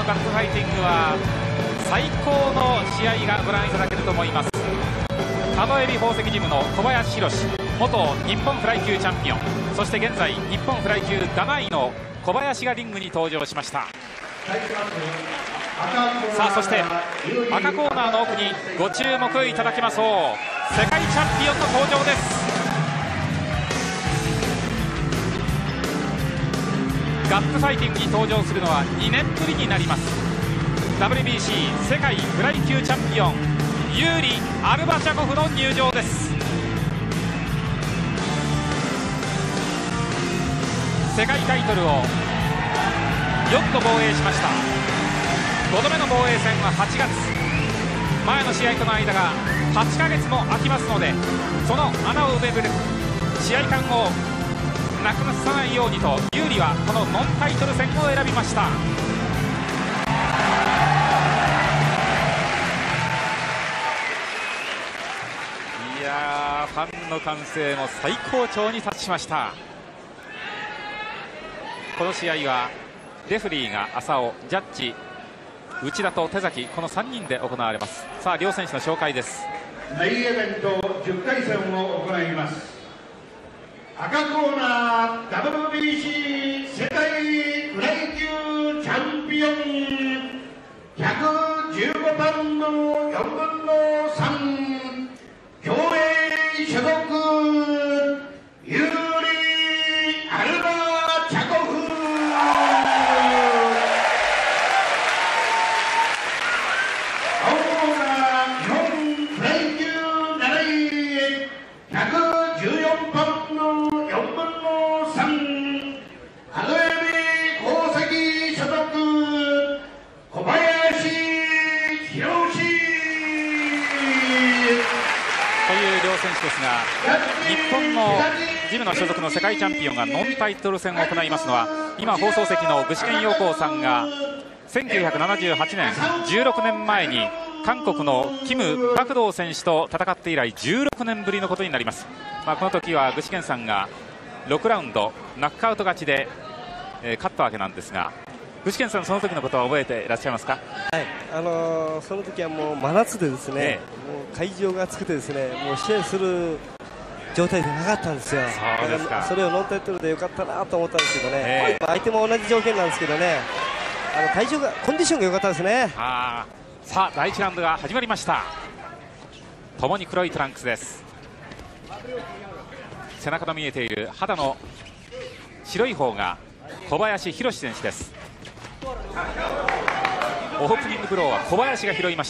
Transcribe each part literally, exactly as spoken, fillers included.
のガッツファイティングは最高の試合がご覧いただけると思います。角海老宝石ジムの小林宏、元日本フライ級チャンピオン、そして現在日本フライ級だないの小林がリングに登場しました。さあそして赤コーナーの奥にご注目いただきましょう。世界チャンピオンの登場です。ガッツファイティングに登場するのはにねんぶりになります。 ダブリュービーシー 世界フライ級チャンピオンユーリ・アルバチャコフの入場です。世界タイトルをよんど防衛しました。ごどめの防衛戦ははちがつ、前の試合との間がはちかげつも空きますので、その穴を埋める試合間をなくさないようにと有利はこのノンタイトル戦を選びました。いやー、ファンの歓声も最高潮に達しました。この試合はレフリーが浅尾、ジャッジ内田と手崎、このさんにんで行われます。さあ両選手の紹介です。 メインイベントじゅっかい戦を行います。赤コーナー ダブリュービーシー 世界フライ級チャンピオンひゃくじゅうごパウンドよんぶんのさん競泳所属ユーリ・アルバチャコフ。青コーナー日本フライ級なないひゃくじゅうよんパウンドよんぶんのさん角海老宝石所属小林宏という両選手ですが、日本のジムの所属の世界チャンピオンがノンタイトル戦を行いますのは、今放送席の具志堅用高さんがせんきゅうひゃくななじゅうはちねん、じゅうろくねんまえに韓国のキム・パクドウ選手と戦って以来じゅうろくねんぶりのことになります。まあ、この時は具志堅さんがろくラウンドナックアウト勝ちで、えー、勝ったわけなんですが、具志堅さん、その時のことは覚えていらっしゃいますか？ はい、あのー、その時はもう真夏でですね、ええ、もう会場が暑くてですね、もう試合する状態でなかったんですよ。 そうですか。 それをノンタイトルでよかったなと思ったんですけどね、 ええ、 相手も同じ条件なんですけどね、あの体調がコンディションが良かったですね。 あさあだいいちラウンドが始まりました。ともに黒いトランクスです。背中の見えている肌の白い方が小林宏選手です。オープニングブローは小林が拾いました。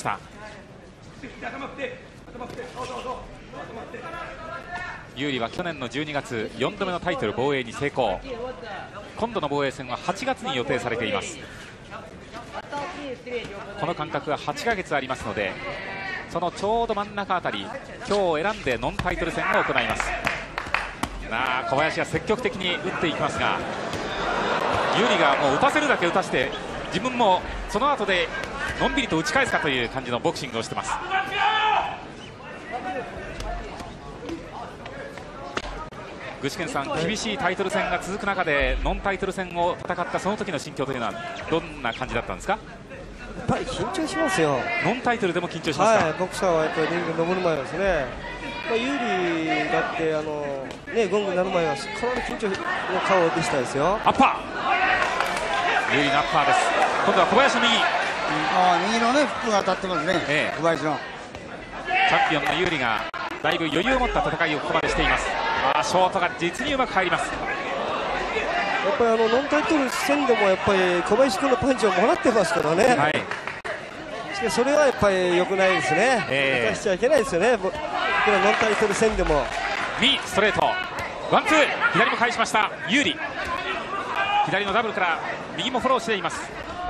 有利は去年のじゅうにがつよんどめのタイトル防衛に成功。今度の防衛戦ははちがつに予定されています。この間隔がはちかげつありますので、そのちょうど真ん中あたり、今日選んでノンタイトル戦を行います。なあ小林が積極的に打っていきますが、有利がもう打たせるだけ打たせて、自分もその後でのんびりと打ち返すかという感じのボクシングをしています。具志堅さん、厳しいタイトル戦が続く中でノンタイトル戦を戦ったその時の心境というのはどんな感じだったんですか？ やっぱり緊張しますよ。 ノンタイトルでも緊張しますか？ はい、ボクサーはやっぱりリングに登る前はですね、まあ、有利だってあの、ね、ゴングになる前はかなり緊張の顔でしたですよ。 アッパー、有利のアッパーです。今度は小林の右、 あ右のねフックが当たってますね、ええ、小林のチャンピオンの有利がだいぶ余裕を持った戦いをここまでしています。あショートが実にうまく入ります。 やっぱりあのノンタイトル戦でもやっぱり小林君のパンチをもらってますからね、はい、しかしそれはやっぱり良くないですね、えー、出しちゃいけないですよね、このノンタイトル戦でも。 右ストレートワンツー、左も返しました有利。左のダブルから右もフォローしています。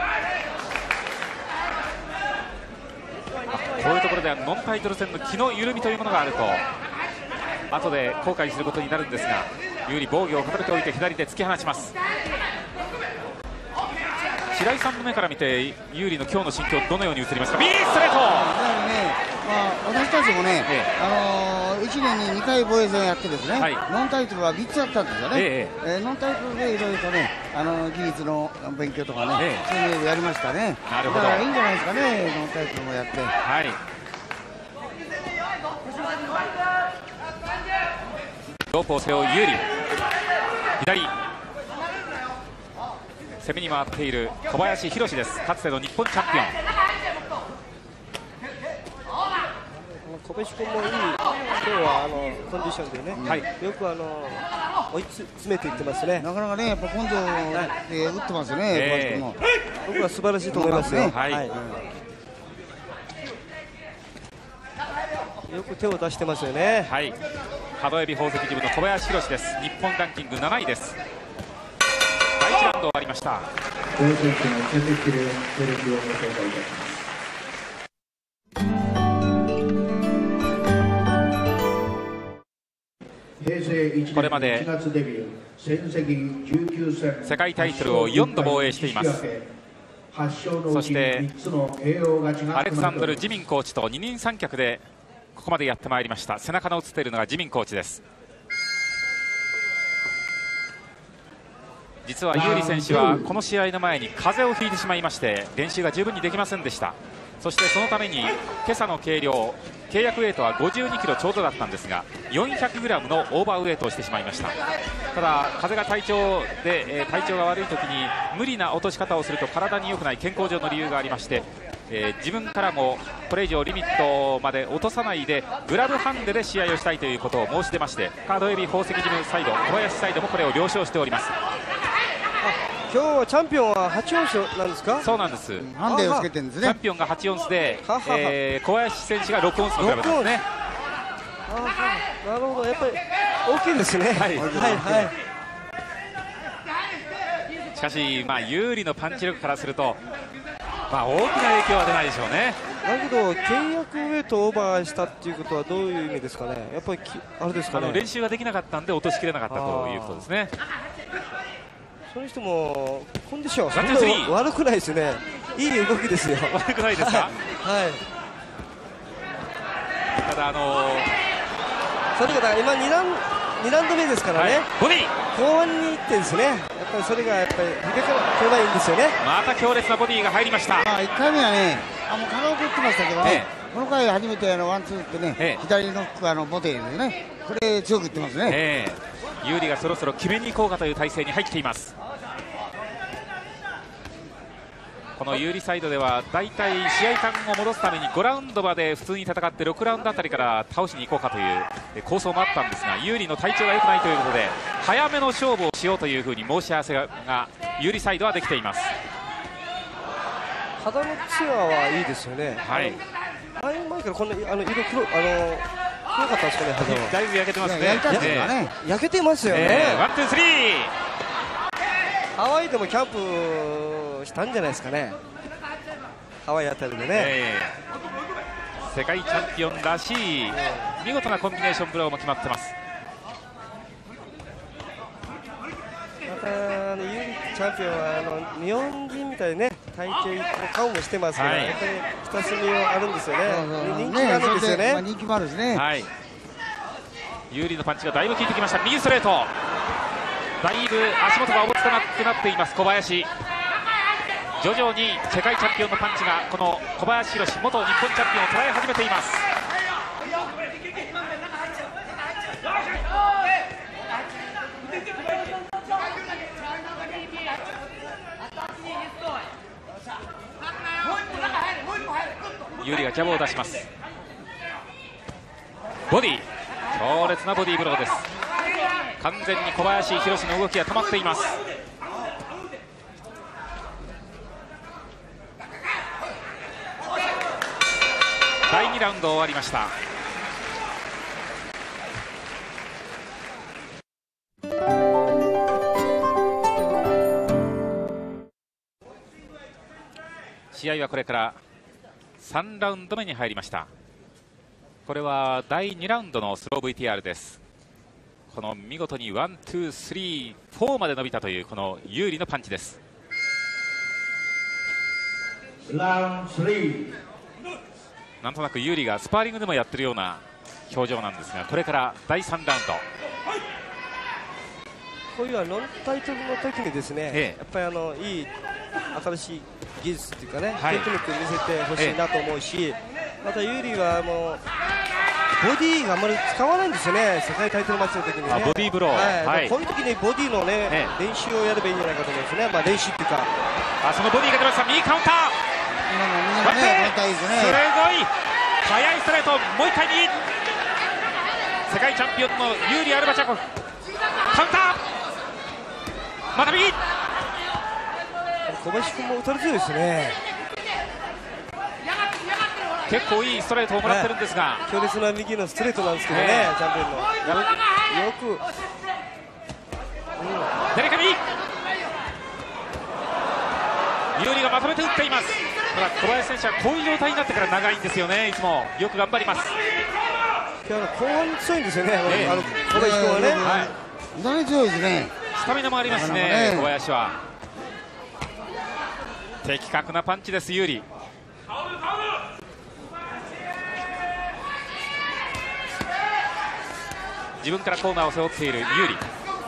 こういうところではノンタイトル戦の気の緩みというものがあると後で後悔することになるんですが、有利防御を固めておいて左で突き放します。白井さんの目から見て有利の今日の心境どのように映りますか？ B ストレート。 やはりね、まあ、私たちもね、ええ、あのー、いちねんににかい防衛戦をやってですね、はい、ノンタイトルはみっつあったんですよね、えええー、ノンタイトルでいろいろとねあの技術の勉強とかね、ええ、そういうのをやりましたね。 なるほど。 だからいいんじゃないですかね、ノンタイトルもやって。 はい。ロープを背負う有利。左。攻めに回っている小林宏です。かつての日本チャンピオン。 小林君もいい、今日はあのコンディションでね、はい、よくあの追い詰めていってますね。なかなかね、やっぱ根性で打ってますよね、小林君も。 僕は素晴らしいと思いますよ。はいはい、よく手を出してますよね。 はい、角エビ宝石ジムの小林宏です。日本ランキングなないです。だいいちラウンド終わりました。 両選手の成績で成績をご紹介いたします。 これまで世界タイトルをよんど防衛しています。そしてアレクサンドル・ジミンコーチと二人三脚でここまでやってまいりました。背中の映っているのがジミンコーチです。実は有利選手はこの試合の前に風邪をひいてしまいまして練習が十分にできませんでした。そしてそのために今朝の計量契約ウエイトはごじゅうにキロちょうどだったんですが よんひゃくグラム のオーバーウエイトをしてしまいました。ただ風が体調で、えー、体調が悪い時に無理な落とし方をすると体に良くない健康上の理由がありまして、えー、自分からもこれ以上リミットまで落とさないでグラブハンデで試合をしたいということを申し出まして、カードエビ宝石ジムサイド小林サイドもこれを了承しております。 今日はチャンピオンははちオンスなんですか？ そうなんです。 ハンデをつけてるんですね。 チャンピオンがはちオンスで、はははえー、小林選手がろくオンスのグラブですね。 あなるほど、やっぱり大きいんですね。はいはいはい。 しかし、まあ、有利のパンチ力からすると、まあ、大きな影響は出ないでしょうね。 だけど契約ウエイトオーバーしたっていうことはどういう意味ですかね。やっぱりあれですかね、 あの練習ができなかったんで落としきれなかったということですね。 その人もコンディションは悪くないですね。いい動きですよ。 悪くないですか？はい。ただあのー、 それが今にラウンド、にラウンド目ですからね。はい、 ボディ後半にいってですね。やっぱりそれがやっぱり響かないばいいんですよね。 また強烈なボディが入りました。 まあいっかいめはね、あのカラオケ打ってましたけどね。ええ、この回初めてあのワンツーってね、ええ、左のあのボディでね、これ強く打ってますね。 ええ、有利がそろそろ決めに行こうかという体勢に入っています。この有利サイドではだいたい試合間を戻すためにごラウンドまで普通に戦ってろくラウンドあたりから倒しに行こうかという構想もあったんですが、有利の体調が良くないということで早めの勝負をしようというふうに申し合わせが有利サイドはできています。 肌のツアーはいいですよね。はい。前前からこんなあの色黒あの黒かったんですかね。肌はだいぶ焼けてますね。 焼けてますね。焼けてますよね。 えー、ワンツースリー。 ハワイでもキャンプしたんじゃないですかね。ハワイあたりでね、えー、世界チャンピオンらしい見事なコンビネーションブローも決まってます。 またあのユーリチャンピオンはあの日本人みたいにね体型の顔もしてますから、はい、やっぱり親しみはあるんですよね。人気があるんですよね。 まあ、人気もあるしね。 はい、有利のパンチがだいぶ効いてきました。右ストレート、だいぶ足元が重くなっています小林。徐々に世界チャンピオンのパンチがこの小林宏元日本チャンピオンを捉え始めています。有利がジャブを出します。ボディ、強烈なボディーブローです。完全に小林宏の動きが止まっています。だいにラウンド終わりました。試合はこれからさんラウンド目に入りました。これはだいにラウンドのスロー ブイティーアール です。この見事にワン、ツー、スリー、フォーまで伸びたというこの有利のパンチです。なんとなく有利がスパーリングでもやってるような表情なんですが、これからだいさんラウンド。 こういうノンタイトルの時にですね、 ええ、 やっぱりあのいい新しい技術というかね、 はい、 テクニック見せてほしいなと思うし、ええ、またユーリはもうボディーがあんまり使わないんですよね、世界タイトルマッチの時にね。 ボディーブロー、 はいはい、 こういう時にボディーの、ね、ええ、練習をやればいいんじゃないかと思うんですね、まあ、練習っていうか。 あ、そのボディーが出ました、右カウンター、 今のみんなね、いいですね、 すごい速いストレート、もう一回右、世界チャンピオンのユーリ・アルバチャコフ、カウンター、また右、 小林君も打たれ強いですね。 結構いいストレートをもらってるんですが、 はい、強烈な右のストレートなんですけどね、えー、チャンピオンのよく、うん、 デレカミ、ユーリがまとめて打っています。ただ小林選手はこういう状態になってから長いんですよね、いつもよく頑張ります。 後半強いんですよね、えー、あの小林君はね、 はい、非常に強いですね、 スタミナもありますね、ね、小林は的確なパンチです、ユーリ。自分からコーナーを背負っているユーリ。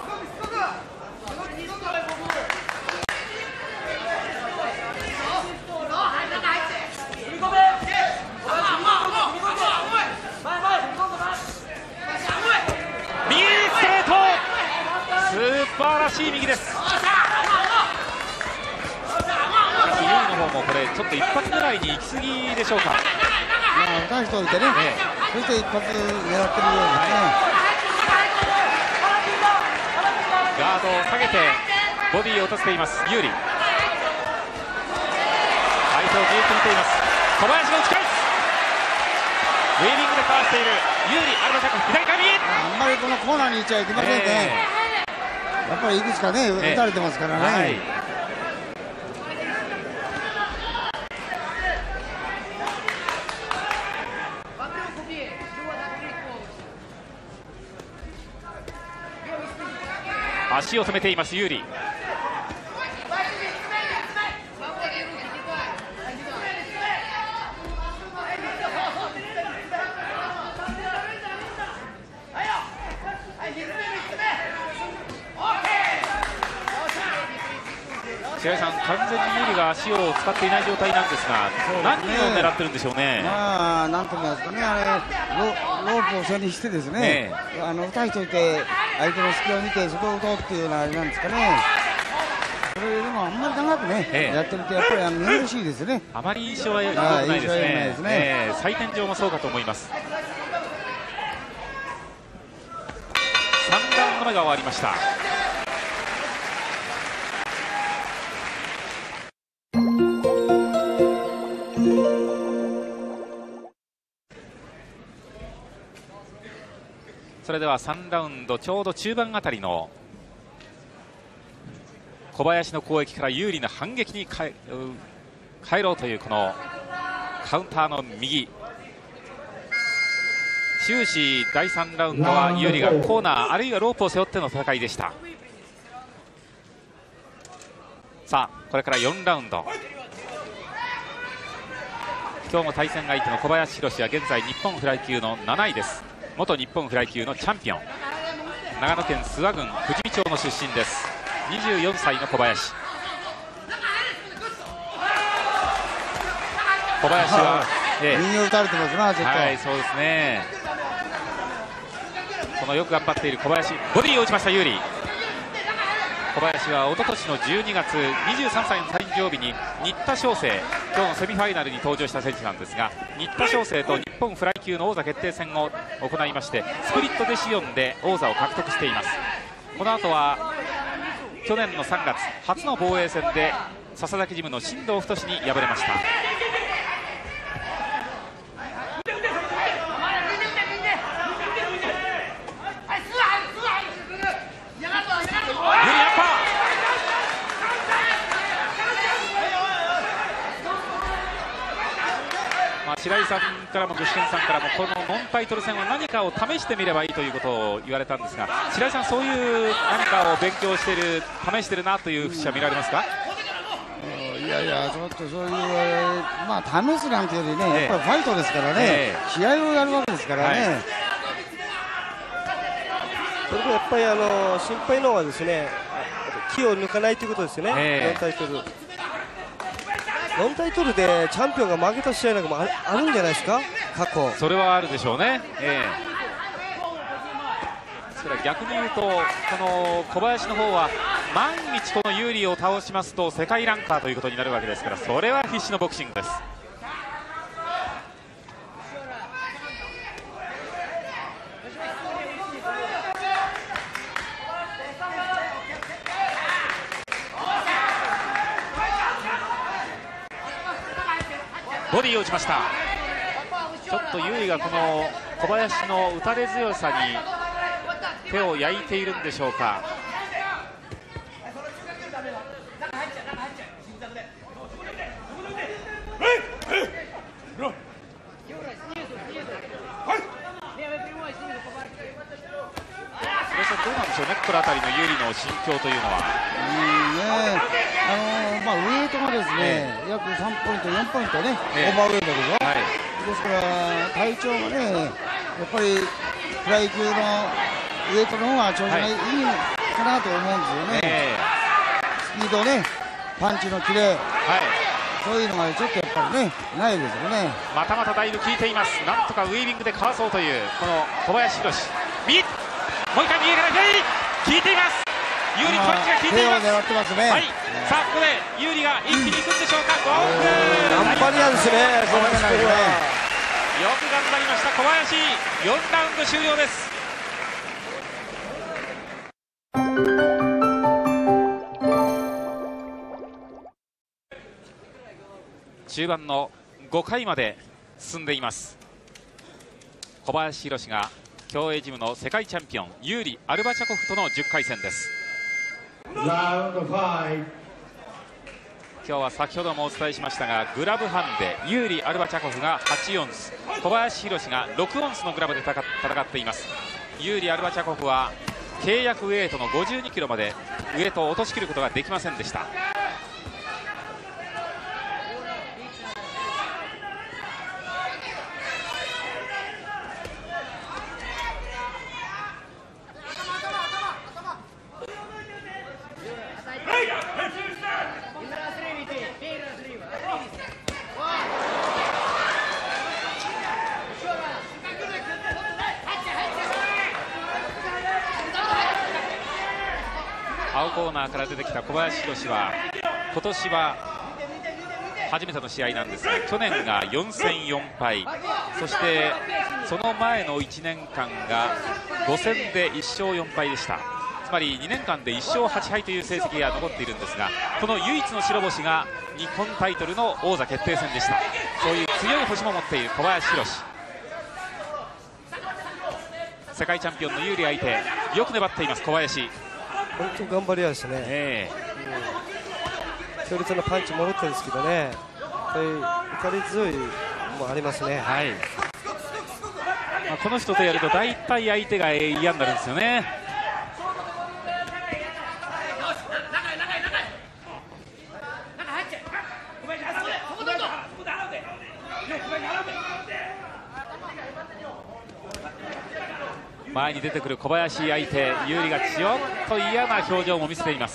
右ストレート、素晴らしい右です。ユーリの方もこれちょっと一発狙いに行き過ぎでしょうか。 まあ、打たしておいてね、ええ、そして一発狙ってるようですね、はい、 ガードを下げてボディを打たせていますユーリ。相手をじっと見ています。小林が打ち返す、ウェービングでかわしているユーリ、アルバチャコフ、左から右、 あんまりこのコーナーに行っちゃいけませんね、えー、やっぱりいくつかね、えー、打たれてますからね、はい、 足を止めていますユーリ。白井さん、完全にユーリが足を使っていない状態なんですが、何を狙ってるんでしょうね。 まあ、なんと言いますかね、あれ ロ, ロープを背にしてですね、ね、あの打たしといて相手の隙を見てそこを打とうっていうようなあれなんですかね。それでもあんまり長くね、ええ、やってるとやっぱりあの見苦しいですね。 あまり印象は良くないですね。ですね、えー、採点上もそうかと思います。さんラウンド目が終わりました。それではさんラウンドちょうど中盤あたりの小林の攻撃から有利な反撃に変えろうというこのカウンターの右、終始だいさんラウンドは有利がコーナーあるいはロープを背負っての戦いでした。さあこれからよんラウンド、今日も対戦相手の小林宏は現在日本フライ級のなないです。元日本フライ級のチャンピオン、長野県諏訪郡富士見町の出身です。にじゅうよんさいの小林。小林は右を打たれてますな、ちょっと。 はい、そうですね。このよく頑張っている小林、ボディを打ちました有利。小林は一昨年のじゅうにがつにじゅうさんさいの誕生日に新田翔成、今日のセミファイナルに登場した選手なんですが、新田翔成と日本フライ級の王座決定戦を行いまして、スプリットデシオンで王座を獲得しています。この後は去年のさんがつ初の防衛戦で笹崎ジムの進藤太に敗れました。白井さんからも具志堅さんからもこのノンタイトル戦は何かを試してみればいいということを言われたんですが、白井さん、そういう何かを勉強している、試しているなという節は見られますか？ いやいや、ちょっとそういう、まあ、試すなんていうよりね、やっぱりファイトですからね、ええ、試合をやるわけですからね、はい、 それとやっぱりあの心配なのはですね、気を抜かないということですよね、 えー、 ノンタイトル。ノンタイトルでチャンピオンが負けた試合なんかもあ る, あるんじゃないですか、過去。 それはあるでしょうね。えー、ですから逆に言うと、この小林の方は毎日このユーリを倒しますと世界ランカーということになるわけですから、それは必死のボクシングです。ボディを打ちました。ちょっとユーリがこの小林の打たれ強さに手を焼いているんでしょうか。どうなんでしょうね、この辺りのユーリの心境というのは。 うんね、あのーまあ、ウエイトがですね、えー、約さんポイント、よんポイントね、えー、オーバーウェイトでしょ、はい、ですから体調がね、やっぱりフライ級のウエイトの方が調子がいいかなと思うんですよね、えー、スピードね、パンチのキレ、はい、そういうのがちょっとやっぱりね、ないですよね。 またまただいぶ効いています。なんとかウェービングでかわそうというこの小林宏。右、もう一回右から左、効いています。ユーリパンチが効いています。 手を狙ってますね。 はい、さあここでユーリが一気に行くんでしょうか。 頑張りなんですね。 よく頑張りました小林。よんラウンド終了です。中盤のごかいまで進んでいます。小林宏が競泳ジムの世界チャンピオンユーリ・アルバチャコフとのじゅっかい戦です。 ラウンドご。 今日は先ほどもお伝えしましたが、グラブハンデユーリ・アルバチャコフがはちオンス、小林宏がろくオンスのグラブで戦っています。ユーリ・アルバチャコフは契約ウエイトのごじゅうにキロまでウエイトを落としきることができませんでした。青コーナーから出てきた小林宏は今年は初めての試合なんですが、去年がよん戦よん敗、そしてその前のいちねんかんがご戦でいっ勝よん敗でした。つまりにねんかんでいっ勝はち敗という成績が残っているんですが、この唯一の白星が日本タイトルの王座決定戦でした。そういう強い星も持っている小林宏。世界チャンピオンの有利相手、よく粘っています小林。 本当に頑張り屋ですね、えー、強烈なパンチも持ってるんですけどね、打たれ強いもありますね、 はい、まあ、この人とやると大体相手が嫌になるんですよね。前に出てくる小林相手、有利がちょっと嫌な表情も見せています。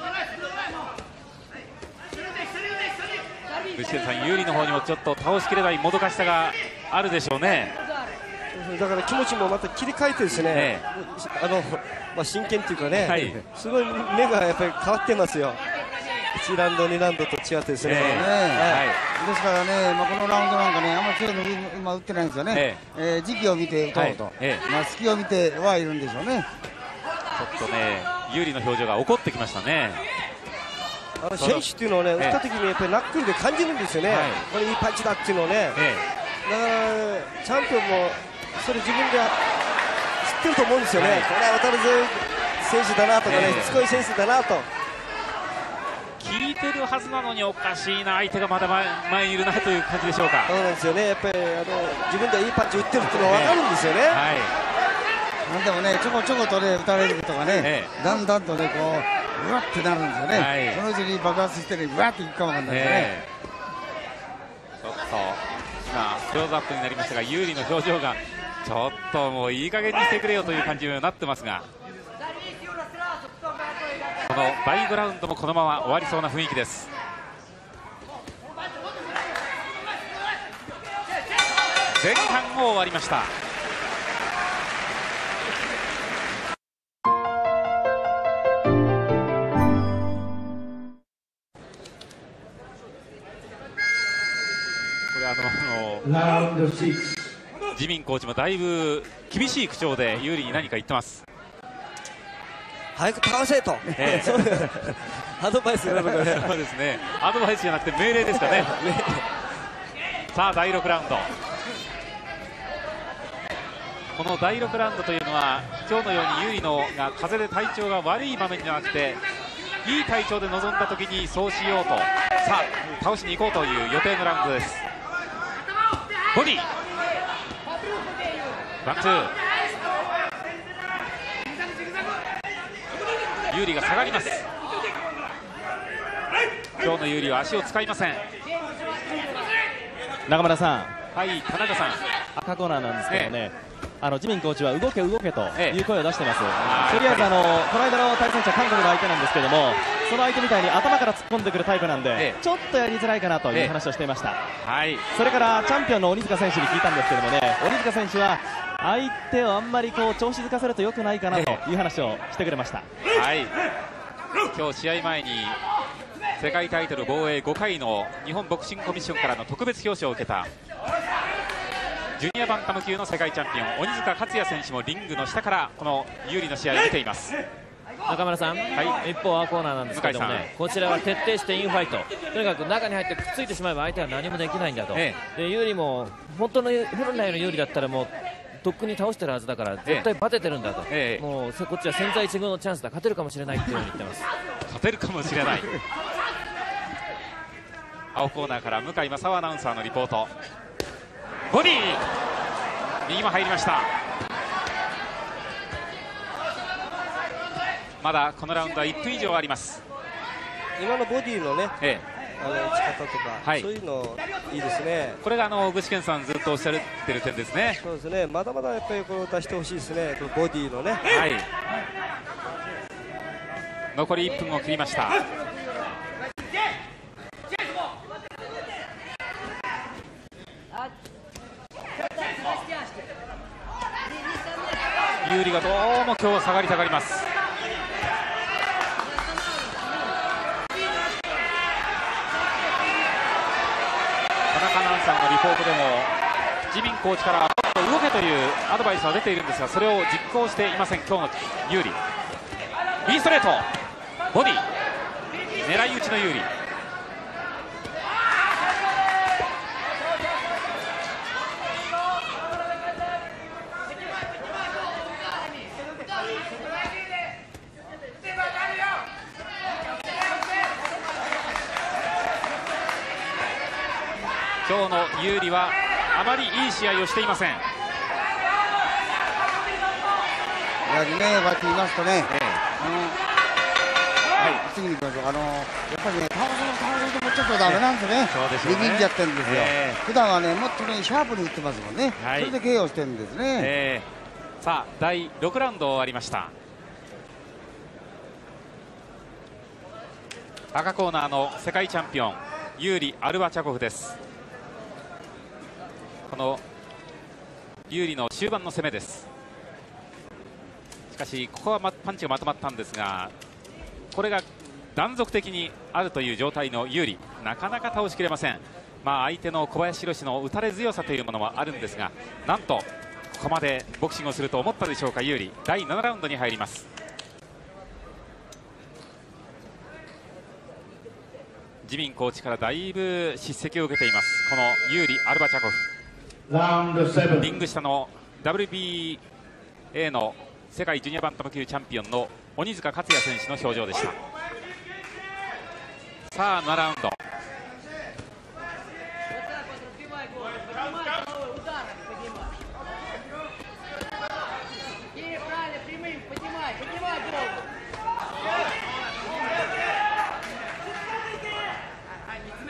具志堅さん、有利の方にもちょっと倒しきれないもどかしさがあるでしょうね。 だから気持ちもまた切り替えてですね、ええ、あのまあ、真剣というかね、はい、すごい目がやっぱり変わってますよ。いちラウンドにラウンドと違ってですね、えーはい、ですからね、まあ、このラウンドなんかね、あんまり強いの今打ってないんですよね、えーえー、時期を見て打とうと、はいえーまあ、隙を見てはいるんでしょうね。 ちょっとね、有利の表情が怒ってきましたね。 あの選手っていうのをね、打った時にやっぱりナックルで感じるんですよね、はい、これいいパンチだっていうのをね、えー、だからチャンピオンもそれ自分で知ってると思うんですよね、はい、これは当たる強い選手だなとかね、しつこい選手だなと。 聞いてるはずなのにおかしいな、相手がまだ 前, 前にいるなという感じでしょうか。 そうなんですよね、やっぱりあの自分でいいパンチ打ってるっていうのは分かるんですよね。はい、 なんでもね、ちょこちょことね打たれるとかね、ええ、だんだんとねこううわってなるんですよね、はい、そのうちに爆発してねうわっていくかもわかんないですね、ええ、 ちょっと今クローズアップになりましたが、有利の表情がちょっともういい加減にしてくれよという感じになってますが、このだいごラウンドもこのまま終わりそうな雰囲気です。前半も終わりました。これあのラウンドろく、 ジミンコーチもだいぶ厳しい口調で有利に何か言ってます。 早く倒せと、ええ、アドバイスがそうですね、アドバイスじゃなくて命令ですかね。さあだいろくラウンド、このだいろくラウンドというのは今日のように有利のが風で体調が悪い場面じゃなくて、いい体調で臨んだ時にそうしようと、さあ倒しに行こうという予定のラウンドです。ボディワンツー、有利が下がります。今日の有利は足を使いません。 中村さん、 はい田中さん、 赤コーナーなんですけどね、ええ、あのジミンコーチは動け動けとええいう声を出してます。 ええ、 とりあえずあのこの間の対戦者韓国の相手なんですけども、その相手みたいに頭から突っ込んでくるタイプなんで、 ええ、 ちょっとやりづらいかなという話をしていました。 はい、それからチャンピオンの鬼塚選手に聞いたんですけどもね、鬼塚選手は相手をあんまりこう調子づかせると良くないかなという話をしてくれました。 はい、今日試合前に世界タイトル防衛ごかいの日本ボクシングコミッションからの特別表彰を受けたジュニアバンタム級の世界チャンピオン鬼塚克也選手もリングの下からこの有利の試合を見ています。 中村さん、はい、一方、アーコーナーなんですけどもね、こちらは徹底してインファイト、とにかく中に入ってくっついてしまえば相手は何もできないんだと、ええ、で有利も本当の本来の有利だったらもうとっくに倒してるはずだから絶対バテてるんだと、ええ、もうこっちは千載一遇のチャンスだ、勝てるかもしれないっていうふうに言ってます。 勝てるかもしれない。青コーナーから向井正夫アナウンサーのリポート。ボディ右も入りました。まだこのラウンドはいっぷん以上あります。 今のボディのね、ええ、あの打ち方とか、はい、そういうのいいですね。 これがあの具志堅さんずっとおっしゃってる点ですね。 そうですね、まだまだやっぱりこれを出してほしいですね、このボディのね。 はい、残りいっぷんを切りました。有利がどうも今日下がりたがります。田中アナウンサーのリポートでもジミンコーチから動けというアドバイスは出ているんですが、それを実行していません今日の有利。右ストレート、ボディ狙い撃ちの有利。今日の有利はあまりいい試合をしていません。 やはりね、こうやって言いますとね、ええ、あの、はい、次に行きましょう。あの、やっぱりね、倒そう倒そうともちょっとダメなんですね。力んじゃってるんですよ。えー、普段はね、もっとね、シャープに打ってますもんね。はい、それで ケーオー してるんですね。 えー、さあ、だいろくラウンド終わりました。赤コーナーの世界チャンピオン、ユーリ・アルバチャコフです。この有利の終盤の攻めです。しかしここはパンチがまとまったんですが、これが断続的にあるという状態の有利、なかなか倒しきれません。まあ相手の小林宏の打たれ強さというものもあるんですが、なんとここまでボクシングをすると思ったでしょうか。有利だいななラウンドに入ります。ジミンコーチからだいぶ叱責を受けています、この有利・アルバチャコフ。リング下の ダブリュービーエー の世界ジュニアバンタム級チャンピオンの鬼塚克也選手の表情でした。さあななラウンド、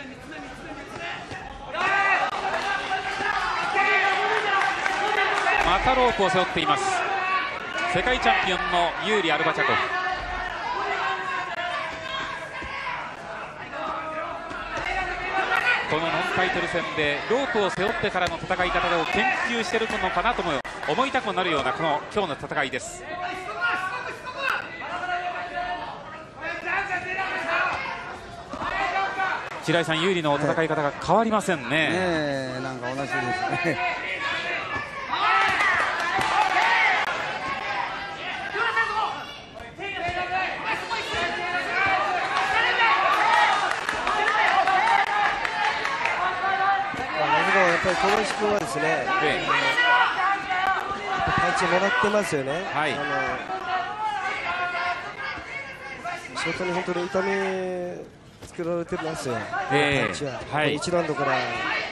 ままたロープを背負っています。世界チャンピオンのユーリ・アルバチャコフ。このノンタイトル戦でロープを背負ってからの戦い方を研究しているのかなとも思いたくもなるようなこの今日の戦いです。白井さん、有利の戦い方が変わりませんね。ねえ、なんか同じですね。 やっぱり小林君はですね、ええ、パンチもらってますよね。はい、あの仕事に本当に痛みつけられてますよ、えー、パンチは、はい、いちラウンドから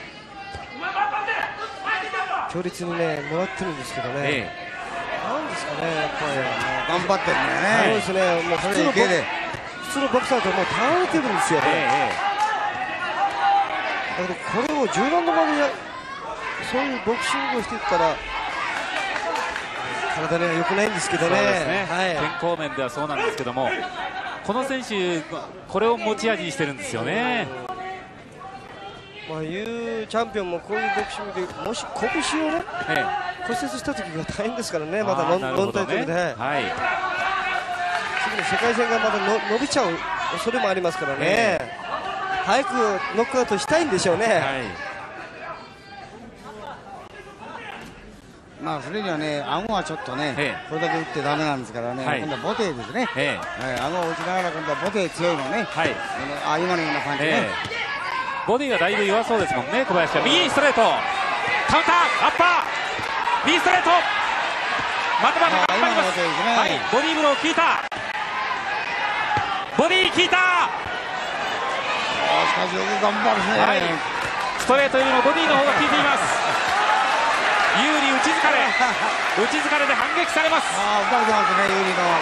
強烈にねもらってるんですけどね、えー、なんですかね、やっぱり頑張ってるんだよね。 そうですね、もう普通のボ普通のボクサーともう倒れてるんですよね。えーだけどこれをじゅうラウンドまでやそういうボクシングをしていったら体には良くないんですけどね。そうですね、はい、 健康面ではそうなんですけども、この選手これを持ち味にしてるんですよね。 まあ、いうチャンピオンもこういうボクシングでもし拳をね、ええ、骨折した時が大変ですからね、まだノン、ね、ノンタイトルで、はい、次の世界戦がまだの伸びちゃう恐れもありますからね、ええ、早くノックアウトしたいんでしょうね。はい、 まあそれにはね、顎はちょっとね、ええ、これだけ打ってだめなんですからね、はい、今度はボテですね、ええ、顎を打ちながら今度はボテ強いのね、はい、あ今のような感じね、ええ、 ボディはだいぶ弱そうですもんね、小林は。右ストレート、カウンター、アッパー、右ストレート、またまた頑張ります、ね、はい、ボディーブロー効いた、ボディー効いた、 しかしよく頑張るね、はい、 ストレートよりもボディの方が効いています。有利打ち疲れ打ち疲れで反撃されます。 ああ、打たれてますね、有利の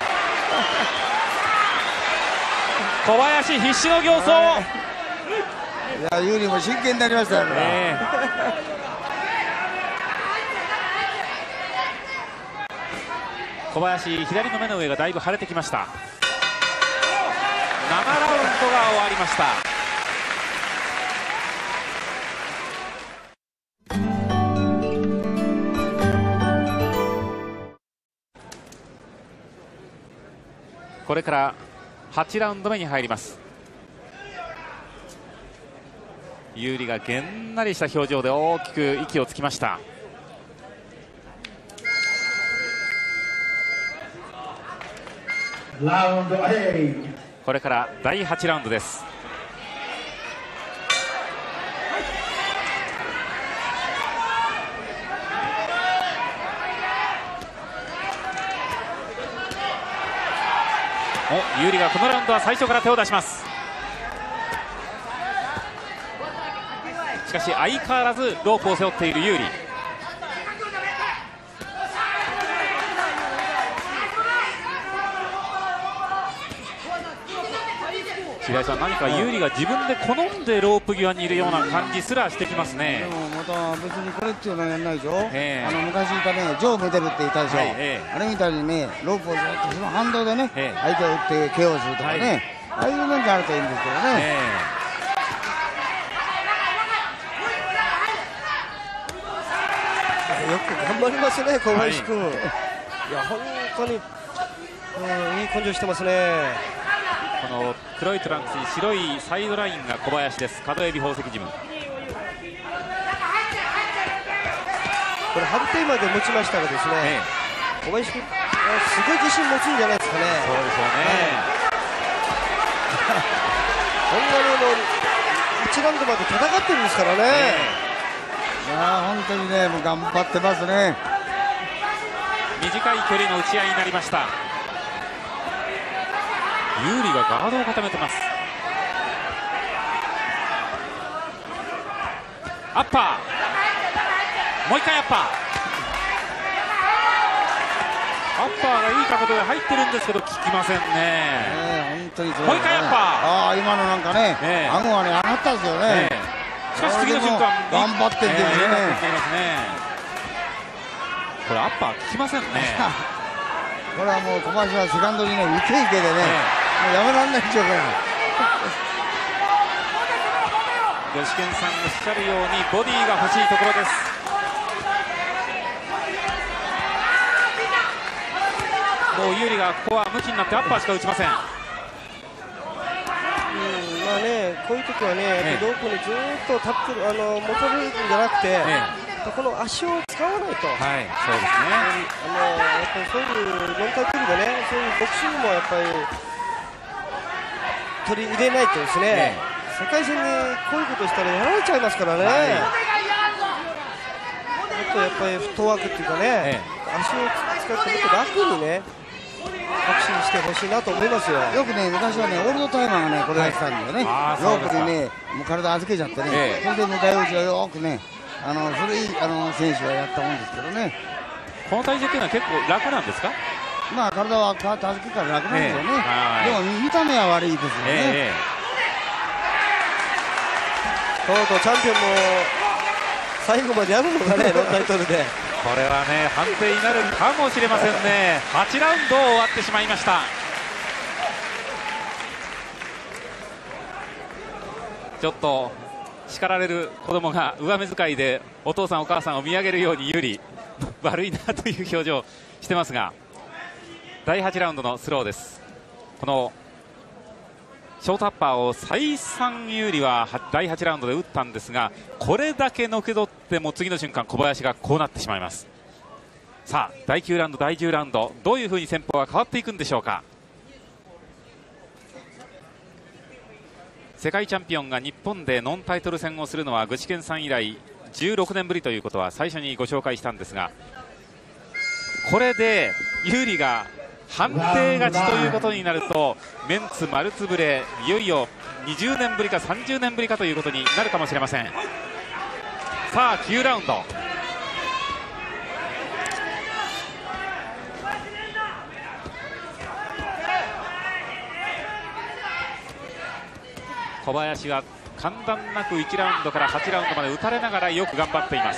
小林必死の形相、はい、 いや有利も真剣になりましたよね、えー、小林左の目の上がだいぶ腫れてきました。ななラウンドが終わりました。これからはちラウンド目に入ります。有利がげんなりした表情で大きく息をつきました。 ラウンドこれからだいはちラウンドです。お、有利がこのラウンドは最初から手を出します。しかし相変わらずロープを背負っている有利。白井さん、何か有利が自分で好んでロープ際にいるような感じすらしてきますね。 でもまた別にこれっていうのはやらないでしょ、えー、あの昔いたね、ジョー・メデルって言ったでしょ、はい、えー、あれみたいにね、ロープをずっとその反動でね、えー、相手を打って ケーオー するとかね、はい、ああいう面があるといいんですけどね。えー、よく頑張りますね、小林君、はい、いや本当に、うん、いい根性してますね。 この黒いトランクスに白いサイドラインが小林です。角海老宝石ジム。これ判定まで持ちましたがですね、ええ、小林君すごい自信持つんじゃないですかね。 そうですよね、 はい、こんなにもいちラウンドまで戦ってるんですからね、ええ、いや本当にね、もう頑張ってますね。 短い距離の打ち合いになりました。有利がガードを固めてます。アッパー、もう一回アッパー、アッパーがいい角度で入ってるんですけど効きませんね。 えー、本当にそうですね。 もう一回アッパー、 ああ今のなんかね、えー、顎がね上がったんですよね、えー、 しかし次の瞬間頑張ってんですね、えー、 これアッパー効きませんね。 これはもう小林はセカンドにね、受け受けでね、もうやめられないでしょうから。 具志堅さんがおっしゃるようにボディが欲しいところです。もう有利がここは向きになってアッパーしか打ちません。 うん、まあね、こういう時はね、ロープにずっとタックルあの戻るんじゃなくて、ね、この足を使わないと、はい、そうですね。あのやっぱりそういうロンタイトルでね、そういうボクシングもやっぱり取り入れないとですね、ね、世界戦にこういうことしたらやられちゃいますからね。はい、あとやっぱりフットワークっていうかね、ね、足を使ってもっと楽にね。確信してほしいなと思いますよ。 よくね、昔はね、オールドタイマーがね、これやってたんだよね。はい、ロープにね、もう体預けちゃってね、ええ、それで向かい打ちがよくね、あのそれいいあの選手はやったもんですけどね。 この体重っていうのは結構楽なんですか？ まあ体は預けから楽なんですよね。ええ、でも見た目は悪いですよね。ええ、とうとうチャンピオンも最後までやるのかね、ロンタイトルで。 これはね、判定になるかもしれませんね。はちラウンドを終わってしまいました。ちょっと叱られる子供が上目遣いでお父さんお母さんを見上げるように有利悪いなという表情をしてますが、だいはちラウンドのスローです。このショートアッパーを再三有利はだいはちラウンドで打ったんですが、これだけのけ取っても次の瞬間小林がこうなってしまいます。さあだいきゅうラウンドだいじゅうラウンド、どういうふうに戦法が変わっていくんでしょうか。世界チャンピオンが日本でノンタイトル戦をするのは具志堅さん以来じゅうろくねんぶりということは最初にご紹介したんですが、これで有利が判定勝ちということになるとメンツ丸つぶれ、いよいよにじゅうねんぶりかさんじゅうねんぶりかということになるかもしれません。さあきゅうラウンド、小林は簡単なくいちラウンドからはちラウンドまで打たれながらよく頑張っています。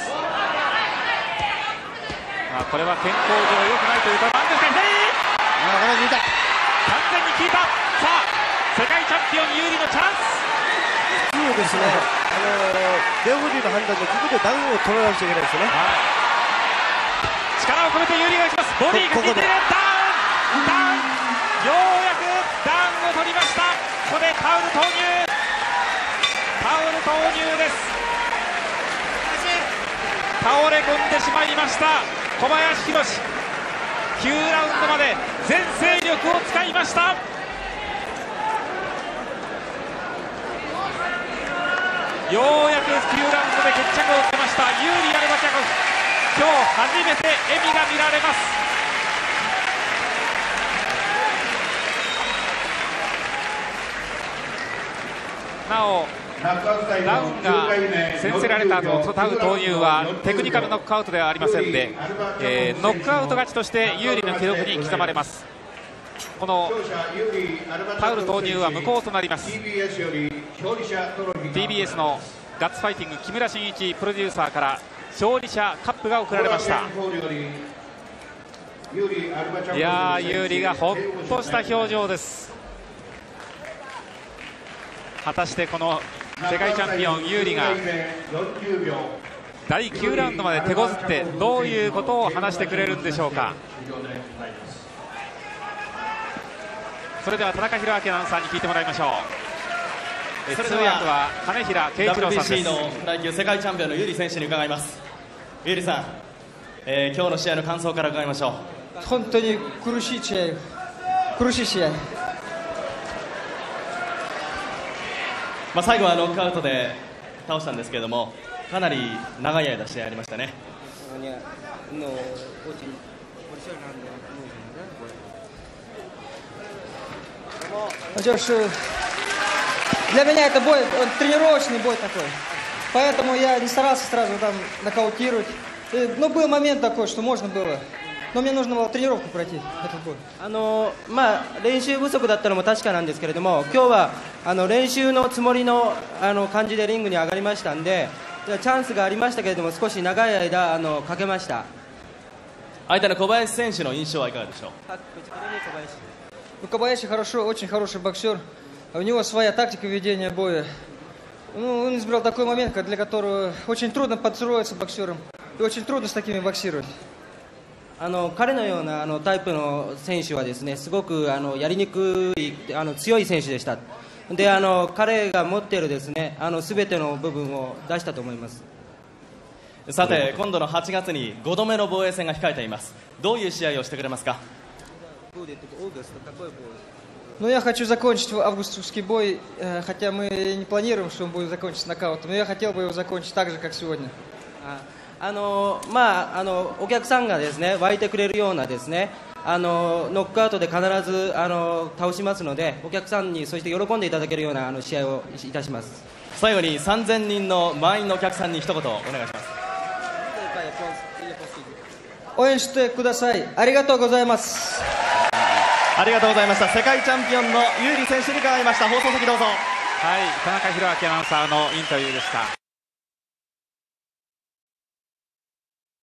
まあこれは健康上良くないということなんですが、完全に効いた。さあ世界チャンピオン有利のチャンス。 そうですね、あのレオフリーの判断でここでダウンを取らなくちゃいけないですよね。はい、力を込めて有利が打ちます。ボディが効いている。ダウンダウン、ようやくダウンを取りました。ここでタオル投入、タオル投入です。倒れ込んでしまいました小林宏。きゅうラウンドまで全勢力を使いました。ようやくきゅうラウンドで決着をつけましたユーリ・アルバチャコフ。今日初めて笑みが見られます。なおダウンが先制られた後、タウ投入はテクニカルノックアウトではありませんで、えー、ノックアウト勝ちとして有利の記録に刻まれます。このタウル投入は無効となります。 ティービーエス のガッツファイティング木村真一プロデューサーから勝利者カップが贈られました。いやー、有利がほっとした表情です。果たしてこの世界チャンピオン有利がだいきゅうラウンドまで手こずってどういうことを話してくれるんでしょうか。それでは田中宏明アナウンサーに聞いてもらいましょう。通訳は金平圭一郎さんです。 ダブリュービーシー のフライ級世界チャンピオンの有利選手に伺います。有利さん、えー、今日の試合の感想から伺いましょう。 本当に苦しい試合、苦しい試合。 まあ、最後はノックアウトで倒したんですけれども、かなり長い間試合ありましたね。 就是для меня это бой, тренировочный бой такой, поэтому я не старался сразу там нокаутировать. Но был момент такой, что можно было. Но мне нужно было тренировку пройти этот бой. あのまあ練習不足だったのも確かなんですけれども、今日はあの練習のつもりのあの感じでリングに上がりましたんで、チャンスがありましたけれども少し長い間あのかけました。 相手の小林選手の印象はいかがでしょう。 Ну, Кобаяши хорошо, очень хороший боксер. У него своя тактика ведения боя. Ну, он избрал такой момент, для которого очень трудно подстроиться боксером. И очень трудно с такими боксировать. あの彼のようなあのタイプの選手はですね、すごくあのやりにくいあの強い選手でした。で、あの彼が持っているですね、あの全ての部分を出したと思います。 さて、今度のはちがつにごどめの防衛戦が控えています。どういう試合をしてくれますか。 Ну, я хочу закончить августовский бой, хотя мы не планируем, что он будет закончиться нокаутом, но я хотел бы его закончить так же, как сегодня. あのまああのお客さんがですね湧いてくれるようなですねあのノックアウトで必ずあの倒しますので、お客さんにそして喜んでいただけるようなあの試合をいたします。 最後にさんぜんにんの満員のお客さんに一言お願いします。 応援してください。ありがとうございます。 ありがとうございました。世界チャンピオンのユーリ選手に伺いました。放送席どうぞ。 はい、田中宏明アナウンサーのインタビューでした。